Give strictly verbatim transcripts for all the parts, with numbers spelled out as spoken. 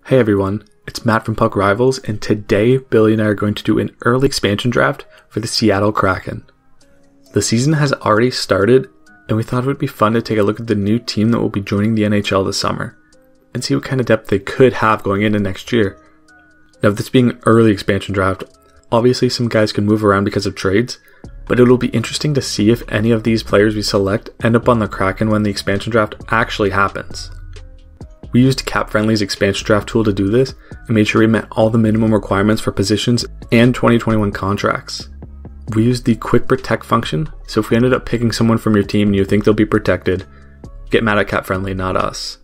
Hey everyone, it's Matt from Puck Rivals, and today Billy and I are going to do an early expansion draft for the Seattle Kraken. The season has already started, and we thought it would be fun to take a look at the new team that will be joining the N H L this summer, and see what kind of depth they could have going into next year. Now, with this being an early expansion draft, obviously some guys can move around because of trades, but it'll be interesting to see if any of these players we select end up on the Kraken when the expansion draft actually happens. We used CapFriendly's expansion draft tool to do this and made sure we met all the minimum requirements for positions and twenty twenty-one contracts. We used the quick protect function, so if we ended up picking someone from your team and you think they'll be protected, get mad at CapFriendly, not us.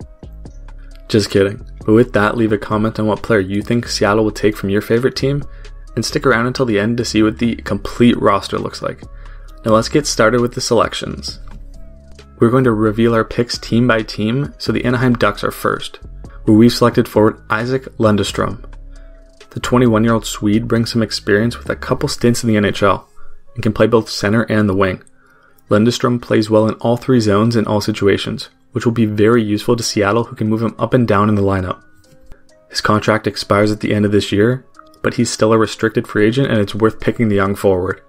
Just kidding. But with that, leave a comment on what player you think Seattle will take from your favorite team, and stick around until the end to see what the complete roster looks like. Now let's get started with the selections. We're going to reveal our picks team by team, so the Anaheim Ducks are first, where we've selected forward Isaac Lundestrom. The twenty-one-year-old Swede brings some experience with a couple stints in the N H L, and can play both center and the wing. Lundestrom plays well in all three zones in all situations, which will be very useful to Seattle, who can move him up and down in the lineup. His contract expires at the end of this year, but he's still a restricted free agent and it's worth picking the young forward.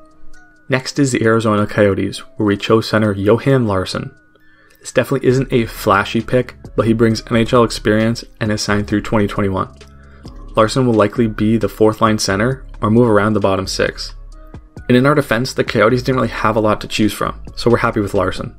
Next is the Arizona Coyotes, where we chose center Johan Larsson. This definitely isn't a flashy pick, but he brings N H L experience and is signed through twenty twenty-one. Larsson will likely be the fourth line center or move around the bottom six. And in our defense, the Coyotes didn't really have a lot to choose from, so we're happy with Larsson.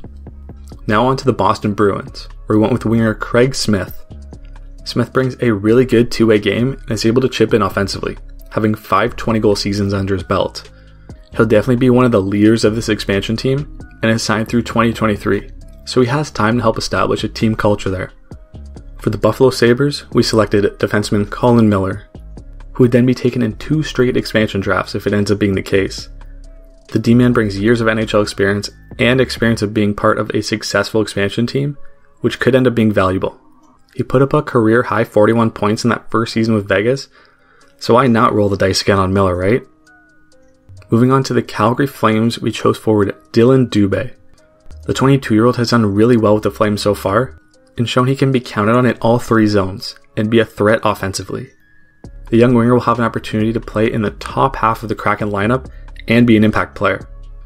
Now on to the Boston Bruins, where we went with winger Craig Smith. Smith brings a really good two-way game and is able to chip in offensively, having five twenty-goal seasons under his belt. He'll definitely be one of the leaders of this expansion team and is signed through twenty twenty-three, so he has time to help establish a team culture there. For the Buffalo Sabres, we selected defenseman Colin Miller, who would then be taken in two straight expansion drafts if it ends up being the case. The D-man brings years of N H L experience and experience of being part of a successful expansion team, which could end up being valuable. He put up a career-high forty-one points in that first season with Vegas, so why not roll the dice again on Miller, right? Moving on to the Calgary Flames, we chose forward Dylan Dubé. The twenty-two-year-old has done really well with the Flames so far, and shown he can be counted on in all three zones, and be a threat offensively. The young winger will have an opportunity to play in the top half of the Kraken lineup, and be an impact player.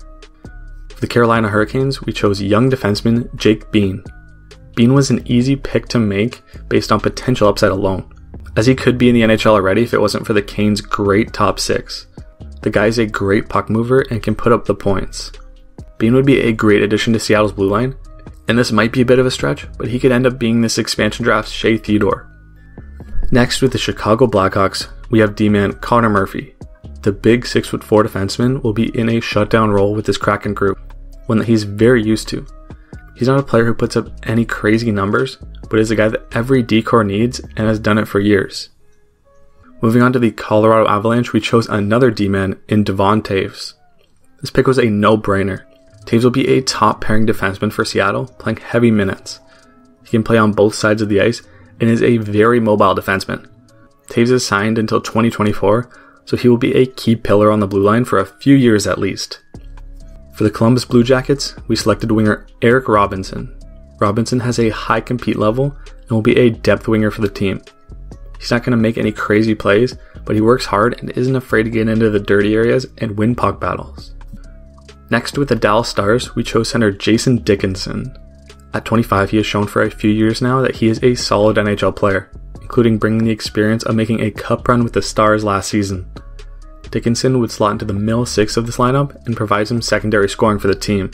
For the Carolina Hurricanes, we chose young defenseman Jake Bean. Bean was an easy pick to make based on potential upside alone, as he could be in the N H L already if it wasn't for the Canes' great top six. The guy's a great puck mover and can put up the points. Bean would be a great addition to Seattle's blue line, and this might be a bit of a stretch, but he could end up being this expansion draft's Shea Theodore. Next, with the Chicago Blackhawks, we have D-man Connor Murphy. The big six foot four defenseman will be in a shutdown role with this Kraken group, one that he's very used to. He's not a player who puts up any crazy numbers, but is a guy that every D-corps needs and has done it for years. Moving on to the Colorado Avalanche, we chose another D-man in Devon Toews. This pick was a no-brainer. Toews will be a top-pairing defenseman for Seattle, playing heavy minutes. He can play on both sides of the ice and is a very mobile defenseman. Toews is signed until twenty twenty-four, so he will be a key pillar on the blue line for a few years at least. For the Columbus Blue Jackets, we selected winger Eric Robinson. Robinson has a high compete level and will be a depth winger for the team. He's not going to make any crazy plays, but he works hard and isn't afraid to get into the dirty areas and win puck battles. Next, with the Dallas Stars, we chose center Jason Dickinson. At twenty-five, he has shown for a few years now that he is a solid N H L player, including bringing the experience of making a cup run with the Stars last season. Dickinson would slot into the middle six of this lineup and provide some secondary scoring for the team.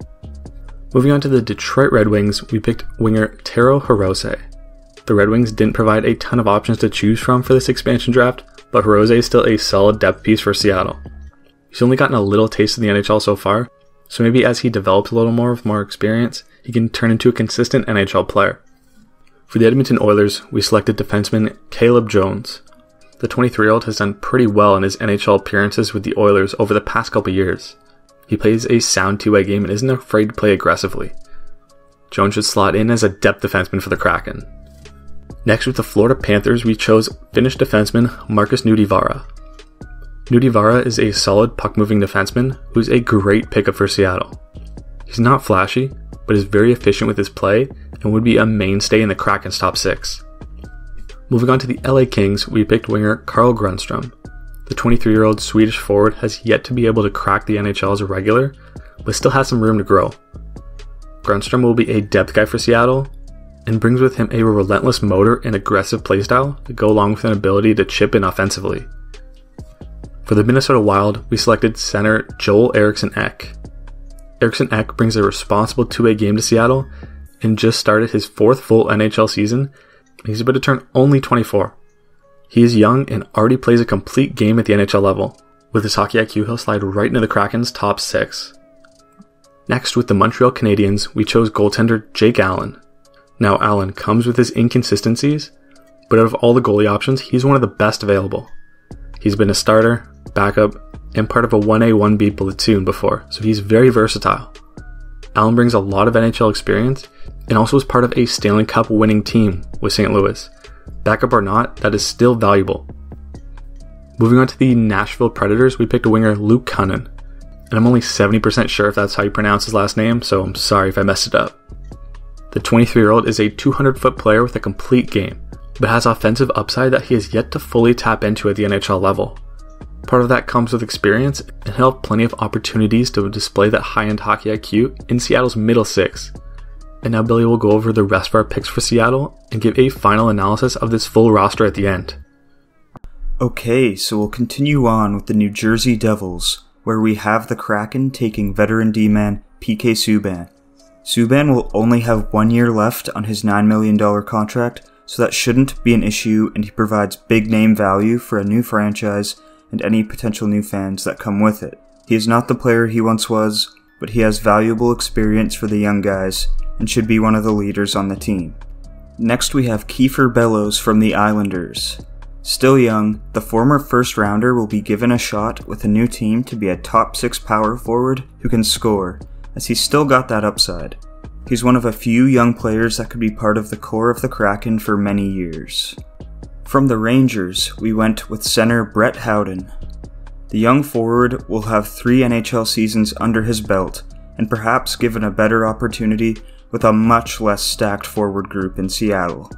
Moving on to the Detroit Red Wings, we picked winger Taro Hirose. The Red Wings didn't provide a ton of options to choose from for this expansion draft, but Hirose is still a solid depth piece for Seattle. He's only gotten a little taste of the N H L so far, so maybe as he develops a little more with more experience, he can turn into a consistent N H L player. For the Edmonton Oilers, we selected defenseman Caleb Jones. The twenty-three-year-old has done pretty well in his N H L appearances with the Oilers over the past couple years. He plays a sound two-way game and isn't afraid to play aggressively. Jones should slot in as a depth defenseman for the Kraken. Next, with the Florida Panthers, we chose Finnish defenseman Markus Nutivaara. Nutivaara is a solid puck-moving defenseman who's a great pickup for Seattle. He's not flashy, but is very efficient with his play and would be a mainstay in the Kraken's top six. Moving on to the L A Kings, we picked winger Carl Grundstrom. The twenty-three-year-old Swedish forward has yet to be able to crack the N H L as a regular, but still has some room to grow. Grundstrom will be a depth guy for Seattle, and brings with him a relentless motor and aggressive playstyle that go along with an ability to chip in offensively. For the Minnesota Wild, we selected center Joel Eriksson Ek. Eriksson Ek brings a responsible two-way game to Seattle and just started his fourth full N H L season. He's about to turn only twenty-four. He is young and already plays a complete game at the N H L level. With his hockey I Q, he'll slide right into the Kraken's top six. Next, with the Montreal Canadiens, we chose goaltender Jake Allen. Now, Allen comes with his inconsistencies, but out of all the goalie options, he's one of the best available. He's been a starter, backup, and part of a one A one B platoon before, so he's very versatile. Allen brings a lot of N H L experience and also is part of a Stanley Cup winning team with Saint Louis. Backup or not, that is still valuable. Moving on to the Nashville Predators, we picked a winger Luke Cunnin, and I'm only seventy percent sure if that's how you pronounce his last name, so I'm sorry if I messed it up. The twenty-three-year-old is a two hundred foot player with a complete game, but has offensive upside that he has yet to fully tap into at the N H L level. Part of that comes with experience, and he'll have plenty of opportunities to display that high-end hockey I Q in Seattle's middle six. And now Billy will go over the rest of our picks for Seattle and give a final analysis of this full roster at the end. Okay, so we'll continue on with the New Jersey Devils, where we have the Kraken taking veteran D-man P K Subban. Subban will only have one year left on his nine million dollars contract, so that shouldn't be an issue, and he provides big name value for a new franchise and any potential new fans that come with it. He is not the player he once was, but he has valuable experience for the young guys and should be one of the leaders on the team. Next we have Kiefer Bellows from the Islanders. Still young, the former first rounder will be given a shot with a new team to be a top six power forward who can score, as he's still got that upside. He's one of a few young players that could be part of the core of the Kraken for many years. From the Rangers, we went with center Brett Howden. The young forward will have three N H L seasons under his belt, and perhaps given a better opportunity with a much less stacked forward group in Seattle.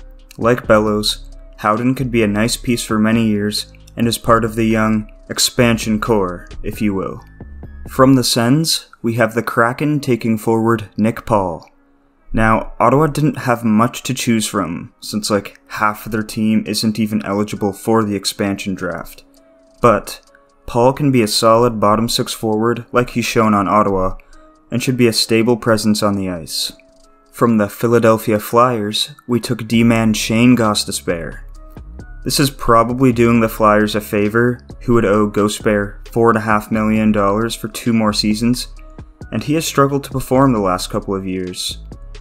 Like Bellows, Howden could be a nice piece for many years, and is part of the young expansion core, if you will. From the Sens, we have the Kraken taking forward Nick Paul. Now, Ottawa didn't have much to choose from, since like half of their team isn't even eligible for the expansion draft. But Paul can be a solid bottom six forward like he's shown on Ottawa, and should be a stable presence on the ice. From the Philadelphia Flyers, we took D-man Shane Gostisbehere. This is probably doing the Flyers a favor, who would owe Gostisbehere four point five million dollars for two more seasons, and he has struggled to perform the last couple of years.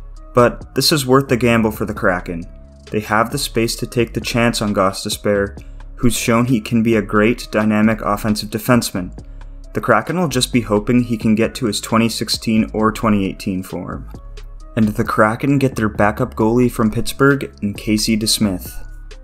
But this is worth the gamble for the Kraken. They have the space to take the chance on Gostisbehere, who's shown he can be a great, dynamic offensive defenseman. The Kraken will just be hoping he can get to his twenty sixteen or twenty eighteen form. And the Kraken get their backup goalie from Pittsburgh in Casey DeSmith.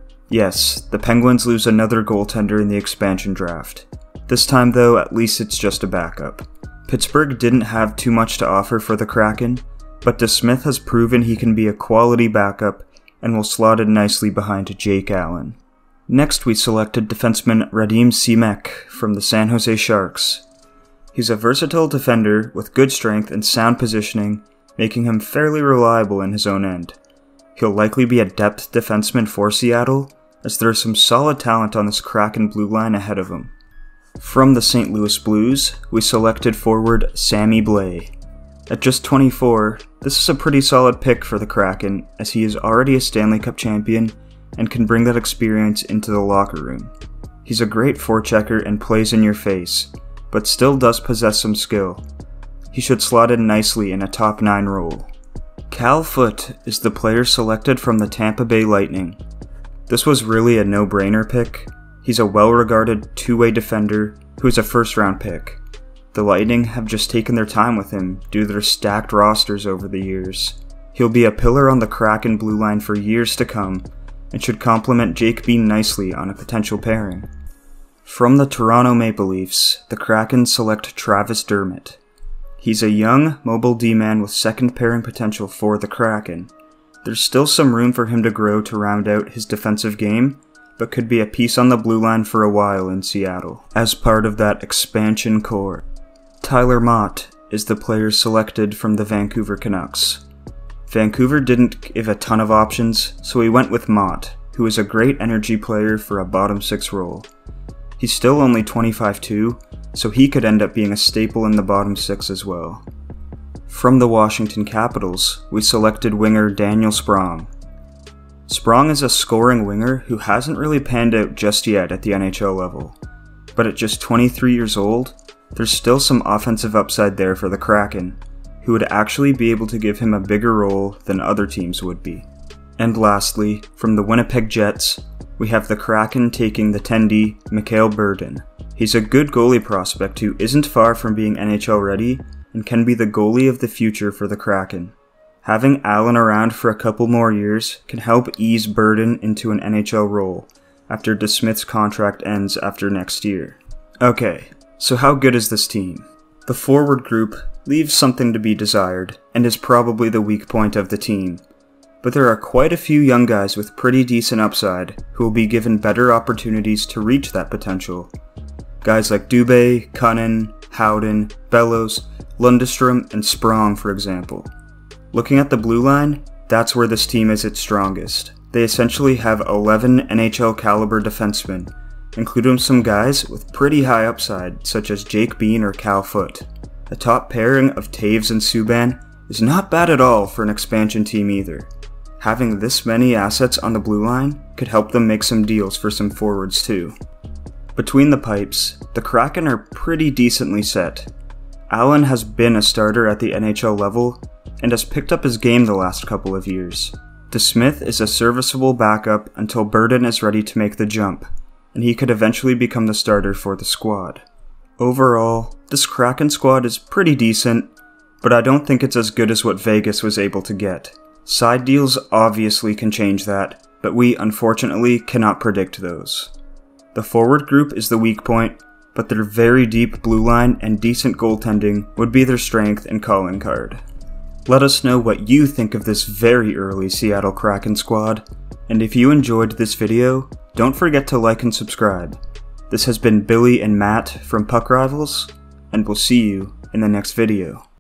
Yes, the Penguins lose another goaltender in the expansion draft. This time though, at least it's just a backup. Pittsburgh didn't have too much to offer for the Kraken, but DeSmith has proven he can be a quality backup and will slot in nicely behind Jake Allen. Next we selected defenseman Radim Simek from the San Jose Sharks. He's a versatile defender with good strength and sound positioning, making him fairly reliable in his own end. He'll likely be a depth defenseman for Seattle, as there is some solid talent on this Kraken blue line ahead of him. From the Saint Louis Blues, we selected forward Sammy Blais. At just twenty-four, this is a pretty solid pick for the Kraken, as he is already a Stanley Cup champion and can bring that experience into the locker room. He's a great forechecker and plays in your face, but still does possess some skill. He should slot in nicely in a top nine role. Cal Foote is the player selected from the Tampa Bay Lightning. This was really a no-brainer pick. He's a well-regarded two-way defender who is a first-round pick. The Lightning have just taken their time with him due to their stacked rosters over the years. He'll be a pillar on the Kraken blue line for years to come, and should complement Jake Bean nicely on a potential pairing. From the Toronto Maple Leafs, the Kraken select Travis Dermott. He's a young, mobile D-man with second pairing potential for the Kraken. There's still some room for him to grow to round out his defensive game, but could be a piece on the blue line for a while in Seattle, as part of that expansion core. Tyler Mott is the player selected from the Vancouver Canucks. Vancouver didn't give a ton of options, so we went with Mott, who is a great energy player for a bottom six role. He's still only twenty-five two, so he could end up being a staple in the bottom six as well. From the Washington Capitals, we selected winger Daniel Sprong. Sprong is a scoring winger who hasn't really panned out just yet at the N H L level, but at just twenty-three years old, there's still some offensive upside there for the Kraken, who would actually be able to give him a bigger role than other teams would be. And lastly, from the Winnipeg Jets, we have the Kraken taking the ten D Mikhail Berdin. He's a good goalie prospect who isn't far from being N H L ready and can be the goalie of the future for the Kraken. Having Allen around for a couple more years can help ease Berdin into an N H L role after DeSmith's contract ends after next year. Okay, so how good is this team? The forward group leaves something to be desired and is probably the weak point of the team, but there are quite a few young guys with pretty decent upside who will be given better opportunities to reach that potential. Guys like Dubé, Cunnin, Howden, Bellows, Lundestrom, and Sprong, for example. Looking at the blue line, that's where this team is its strongest. They essentially have eleven N H L caliber defensemen, including some guys with pretty high upside such as Jake Bean or Cal Foote. A top pairing of Taves and Subban is not bad at all for an expansion team either. Having this many assets on the blue line could help them make some deals for some forwards too. Between the pipes, the Kraken are pretty decently set. Allen has been a starter at the N H L level and has picked up his game the last couple of years. DeSmith is a serviceable backup until Berdin is ready to make the jump, and he could eventually become the starter for the squad. Overall, this Kraken squad is pretty decent, but I don't think it's as good as what Vegas was able to get. Side deals obviously can change that, but we unfortunately cannot predict those. The forward group is the weak point, but their very deep blue line and decent goaltending would be their strength and calling card. Let us know what you think of this very early Seattle Kraken squad, and if you enjoyed this video, don't forget to like and subscribe. This has been Billy and Matt from Puck Rivals, and we'll see you in the next video.